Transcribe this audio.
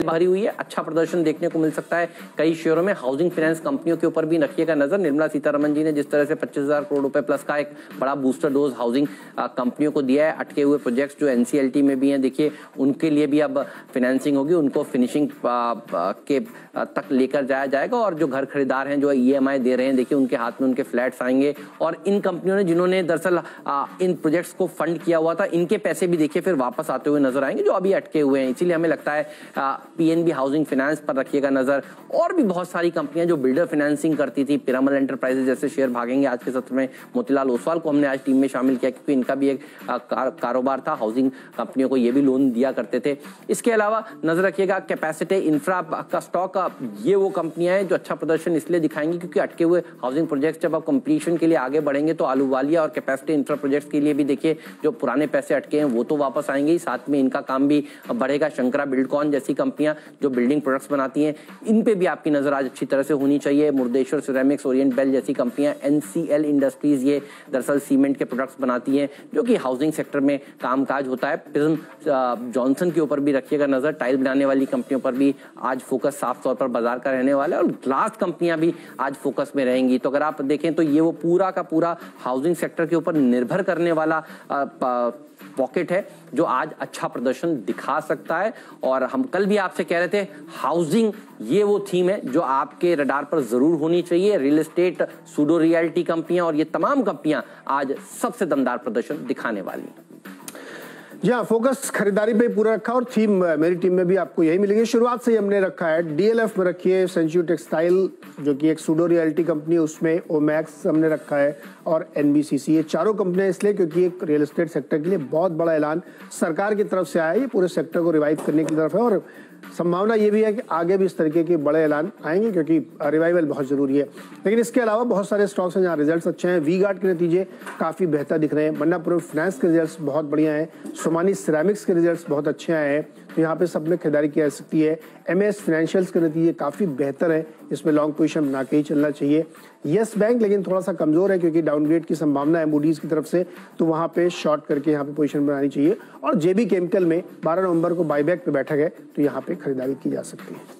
भरी हुई है, अच्छा प्रदर्शन देखने को मिल सकता है कई शेयरों में। हाउसिंग फाइनेंस कंपनियों के ऊपर भी रखिएगा नजर। निर्मला सीतारमण जी ने जिस तरह से 25,000 करोड़ रुपए प्लस का एक बड़ा बूस्टर डोज हाउसिंग कंपनियों को दिया है, अटके हुए प्रोजेक्ट्स जो एनसीएलटी में भी हैं, देखिए उनके लिए भी अब फाइनेंसिंग होगी, उनको फिनिशिंग के तक लेकर जाया जाएगा। और जो घर खरीदार हैं जो ईएमआई दे रहे हैं, देखिए उनके हाथ में उनके फ्लैट्स आएंगे। और इन कंपनियों ने जिन्होंने दरअसल इन प्रोजेक्ट्स को फंड किया हुआ था, इनके पैसे भी देखिए फिर वापस आते हुए नजर आएंगे जो अभी अटके हुए हैं। इसीलिए हमें लगता है पीएनबी हाउसिंग फाइनेंस पर रखिएगा नजर। और भी बहुत सारी कंपनियां जो बिल्डर फाइनेंसिंग करती थी, पिरामल एंटरप्राइजेज जैसे शेयर भागेंगे आज के सत्र में। मोतीलाल ओसवाल को हमने आज टीम में शामिल किया क्योंकि इनका भी एक कारोबार था, हाउसिंग कंपनियों को ये भी लोन दिया करते थे। इसके अलावा नजर रखिएगा कैपेसिटी इंफ्रा का स्टॉक, ये वो कंपनियां हैं जो अच्छा प्रदर्शन इसलिए दिखाएंगी क्योंकि अटके हुए हाउसिंग प्रोजेक्ट्स जब अब कंप्लीशन के लिए आगे बढ़ेंगे तो आलूवालिया और कैपेसिटी इंफ्रा प्रोजेक्ट्स के लिए भी देखिए जो पुराने पैसे अटके हैं वो तो वापस आएंगे ही, साथ में इनका काम भी बढ़ेगा। शंकरा बिल्डकॉन जैसी कंपनियां जो बिल्डिंग प्रोडक्ट्स बनाती हैं, इन पे भी आपकी नजर आज अच्छी तरह से होनी चाहिए। मुर्देश्वर सिरेमिक्स, ओरिएंट बेल जैसी कंपनियां, एनसीएल इंडस्ट्रीज ये दरअसल सीमेंट के प्रोडक्ट्स बनाती हैं जो कि हाउसिंग सेक्टर में कामकाज होता है। प्रिज्म जॉनसन के ऊपर भी रखिएगा नजर। टाइल बनाने वाली कंपनियों पर भी आज फोकस साफ तौर पर बाजार का रहने वाला है और ग्लास कंपनियां भी आज फोकस में रहेंगी। तो अगर आप देखें तो ये वो पूरा का पूरा हाउसिंग सेक्टर के ऊपर निर्भर करने वाला पॉकेट है जो आज अच्छा प्रदर्शन दिखा सकता है। और हम कल भी आपसे कह रहे थे हाउसिंग ये वो थीम है जो आपके रडार पर जरूर होनी चाहिए। रियल एस्टेट, सूडो रियल्टी कंपनियां और ये तमाम कंपनियां आज सबसे दमदार प्रदर्शन दिखाने वाली हैं। जी हाँ, फोकस खरीदारी पे पूरा रखा और थीम मेरी टीम में भी आपको यही मिलेगी। शुरुआत से ही हमने रखा है डीएलएफ में रखिए सेंचुरी टेक्सटाइल जो कि एक सूडो रियल्टी कंपनी है, उसमें ओमैक्स हमने रखा है और एनबीसीसी। ये चारों कंपनियां इसलिए क्योंकि एक रियल एस्टेट सेक्टर के लिए बहुत बड़ा ऐलान सरकार की तरफ से आया है, ये पूरे सेक्टर को रिवाइव करने की तरफ है। और संभावना ये भी है कि आगे भी इस तरीके के बड़े ऐलान आएंगे क्योंकि रिवाइवल बहुत जरूरी है। लेकिन इसके अलावा बहुत सारे स्टॉक्स हैं जहाँ रिजल्ट्स अच्छे हैं। वी गार्ड के नतीजे काफ़ी बेहतर दिख रहे हैं। मन्नापुरम फाइनेंस के रिजल्ट्स बहुत बढ़िया हैं। सोमानी सिरेमिक्स के रिजल्ट्स बहुत अच्छे आए हैं, तो यहाँ पे सब में खरीदारी की जा सकती है। एमएस फाइनेंशियल्स के नतीजे काफ़ी बेहतर हैं, इसमें लॉन्ग पोजीशन बना के ही चलना चाहिए। यस बैंक लेकिन थोड़ा सा कमजोर है क्योंकि डाउनग्रेड की संभावना है मूडीज की तरफ से, तो वहाँ पे शॉर्ट करके यहाँ पे पोजीशन बनानी चाहिए। और जेबी केमिकल में 12 नवंबर को बाईबैक पे बैठक है, तो यहाँ पे खरीदारी की जा सकती है।